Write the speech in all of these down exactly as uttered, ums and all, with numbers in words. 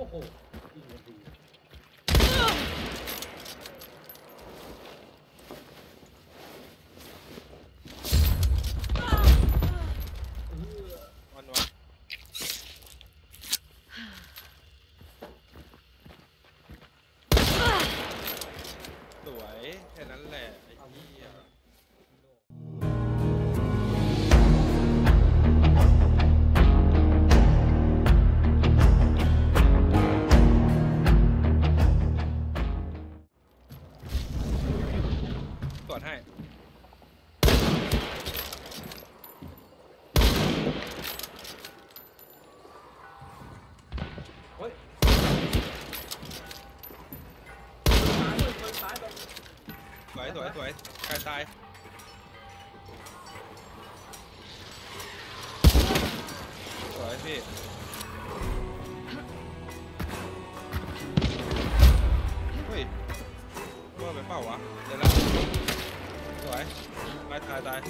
โหยิงกันดีวันวันสวยแค่นั้นแหละไอ้เหี้ยตรวจให้เฮ้ยซ้ายเลยซ้ายเลยสวยสวยสวยกายตายสวยพี่เฮ้ยว่าไปเปล่าวะเดี๋ยวละสวยตายตายตาย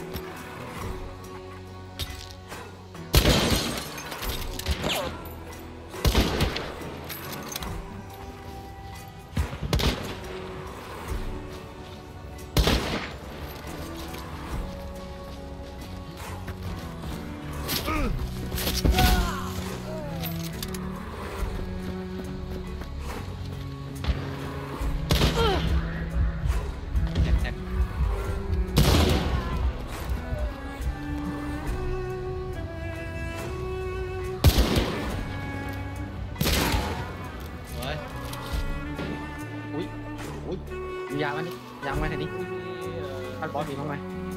ยางมันนี่ยางมันทีนี้พัดบอสมีบ้างไหม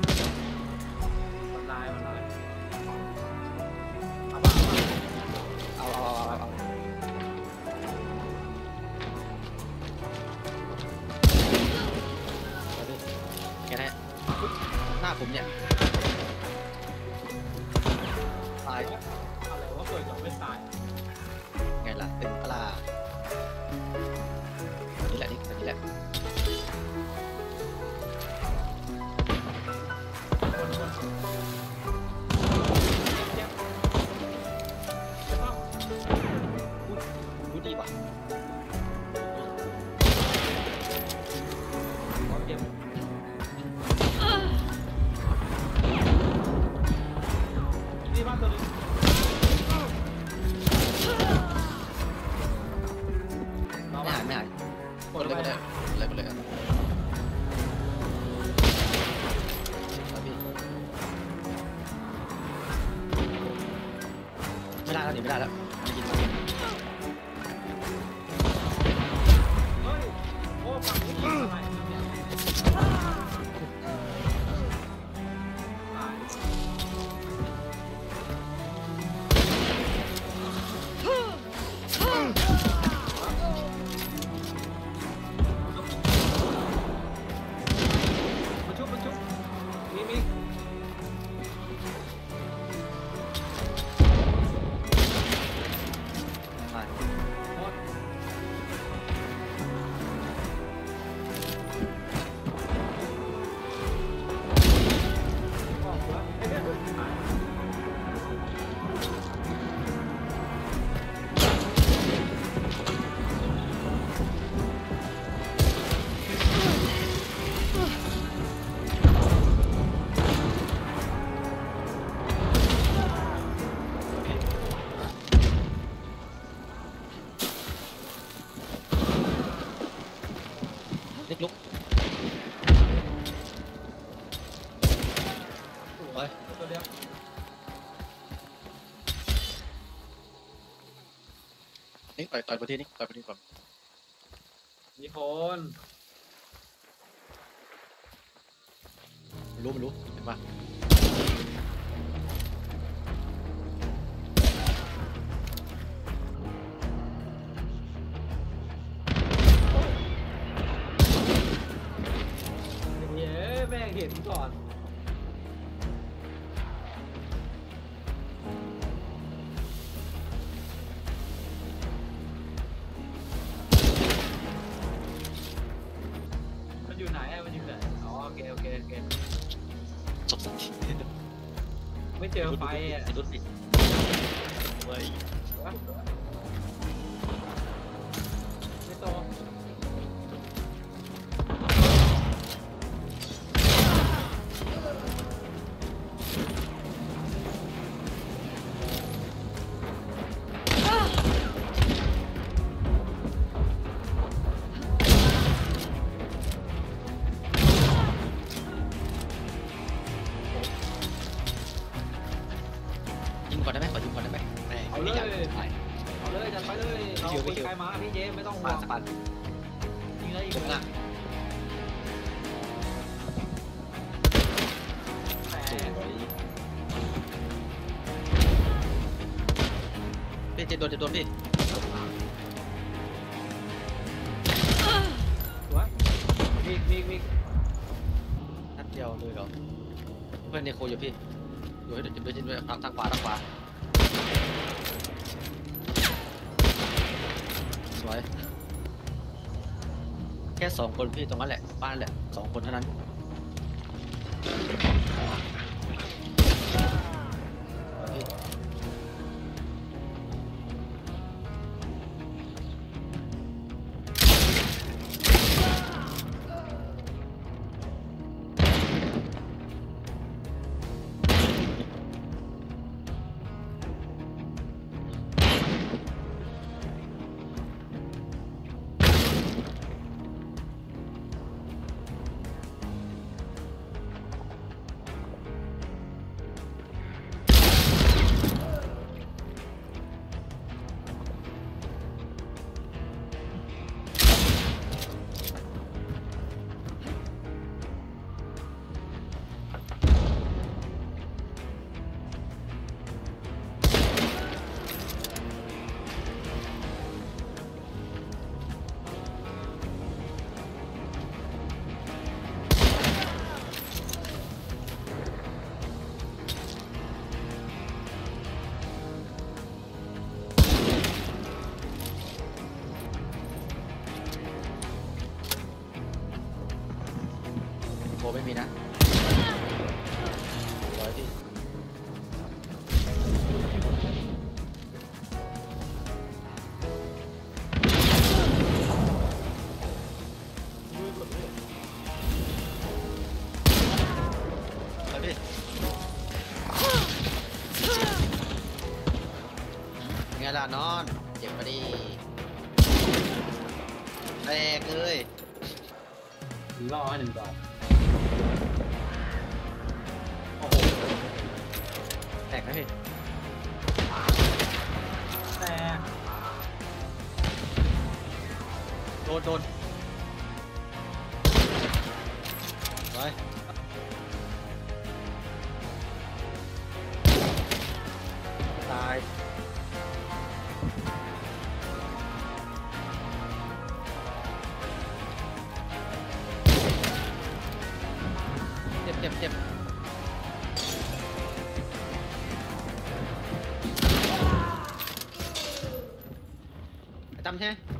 มันลายมันลายเอาป่ะเอาเอาเอาเอาแค่นั้นหน้าผมเนี่ยตายอะไรวะเปิดกับไม่ตายไงล่ะตึงปลานี่แหละนี่นี่แหละดูดีว่ะเก็บนี่บ้านตัวนึงไม่หายไม่หายกดเลยกดเลยเลยกดเลยครับไม่ได้แล้วหนีไม่ได้แล้วไม่กินมาเฮ้ยโอ้ฝั่งนี้ยิงอะไรเนี่ยตายมาชุบมาชุบมีมีเล็กลุกโอ้ยตัวเดียวนี่ต่อยต่อยประเทศนี้ต่อยประเทศก่อนมีคนรู้ไม่รู้เห็นปะเย้แม่งเห็นก่อนมันอยู่ไหนอะมันอยู่ไหนอ๋อโอเคโอเคโอเคจบสักทีไม่เจอไฟอ่ะไอ้รุ่นดิเว้ยเอาเลยใช่เอาเลยจัดไปเลยเราคุยใครมาพี่เจไม่ต้องห่วปาง สปันยิงเลยอีกผมน่ะแต่สวยพี่เจโดนจะโดนพี่สวยมีมีมีนัดเดียวเลยเหรอเพื่อนเนโคอยู่พี่ดูให้ดูดูดูทางทางขวาทางขวาสวยแค่สองคนพี่ตรงนั้นแหละบ้านแหละสองคนเท่านั้นพี่โคไม่มีนะสวยพี่ไปพี่ไงล่ะนอนเจ็บมาดิแตกเลยรอให้หนึ่งดอกโอ้โหแตกไหมพี่แต่โดนโดนไปตายเจ็บเจ็บเจ็บไปตำใช่ไหม